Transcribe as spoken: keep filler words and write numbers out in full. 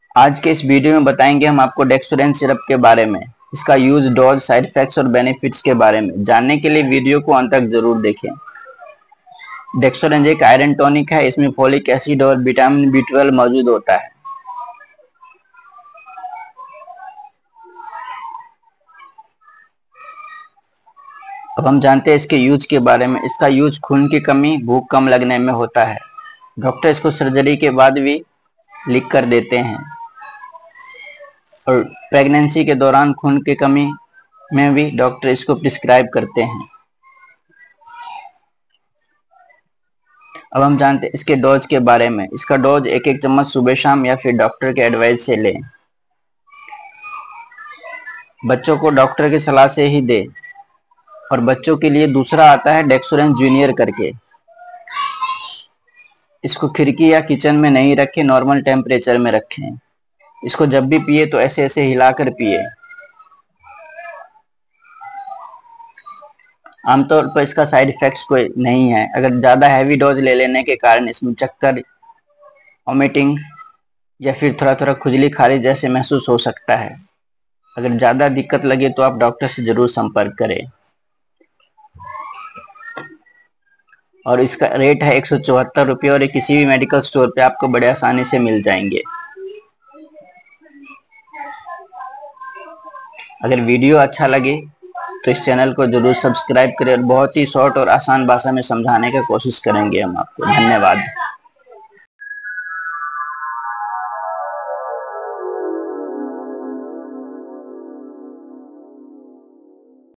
आज के इस वीडियो में बताएंगे हम आपको डेक्सोरेंज सिरप के बारे में, इसका यूज, डोज, साइड इफेक्ट्स और बेनिफिट्स के बारे में। जानने के लिए वीडियो को अंत तक जरूर देखें। डेक्सोरेंज एक आयरन टॉनिक है। इसमें फोलिक एसिड और विटामिन बी ट्वेल्व मौजूद होता है। अब हम जानते हैं इसके यूज के बारे में। इसका यूज खून की कमी, भूख कम लगने में होता है। डॉक्टर इसको सर्जरी के बाद भी लिख कर देते हैं। और प्रेगनेंसी के दौरान खून की कमी में भी डॉक्टर इसको प्रिस्क्राइब करते हैं। अब हम जानते हैं इसके डोज के बारे में। इसका डोज एक एक चम्मच सुबह शाम या फिर डॉक्टर के एडवाइस से लें। बच्चों को डॉक्टर की सलाह से ही दें। और बच्चों के लिए दूसरा आता है डेक्सोरेंज जूनियर करके। इसको खिड़की या किचन में नहीं रखें, नॉर्मल टेम्परेचर में रखें। इसको जब भी पिए तो ऐसे ऐसे हिलाकर पिए। आमतौर पर इसका साइड इफेक्ट्स कोई नहीं है। अगर ज्यादा हैवी डोज ले लेने के कारण इसमें चक्कर, वॉमिटिंग या फिर थोड़ा थोड़ा खुजली, खारिश जैसे महसूस हो सकता है। अगर ज्यादा दिक्कत लगे तो आप डॉक्टर से जरूर संपर्क करें। और इसका रेट है एक सौ चौहत्तर रुपये और ये किसी भी मेडिकल स्टोर पे आपको बड़े आसानी से मिल जाएंगे। अगर वीडियो अच्छा लगे तो इस चैनल को जरूर सब्सक्राइब करें और बहुत ही शॉर्ट और आसान भाषा में समझाने की कोशिश करेंगे हम आपको। धन्यवाद।